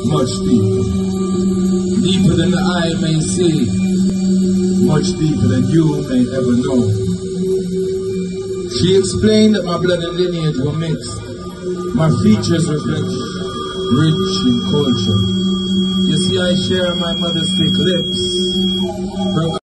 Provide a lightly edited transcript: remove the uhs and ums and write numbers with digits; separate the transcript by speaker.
Speaker 1: much deeper. Deeper than the eye may see, much deeper than you may ever know. She explained that my blood and lineage were mixed. My features reflect rich in culture. You see, I share my mother's thick lips. Her